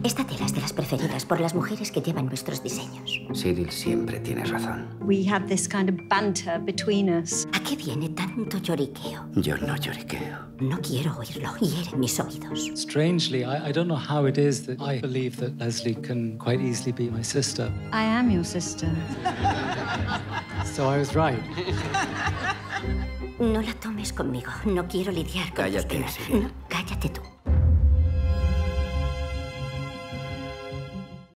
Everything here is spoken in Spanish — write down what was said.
Esta tela es de las preferidas por las mujeres que llevan nuestros diseños. Cyril siempre tiene razón. We have this kind of banter between us. ¿A qué viene tanto lloriqueo? Yo no lloriqueo. No quiero oírlo. Hiere mis oídos. Strangely, I don't know how it is that I believe that Leslie can quite easily be my sister. I am your sister. So I was right. No la tomes conmigo. No quiero lidiar con tus Cállate, penas. Cyril. No, cállate tú.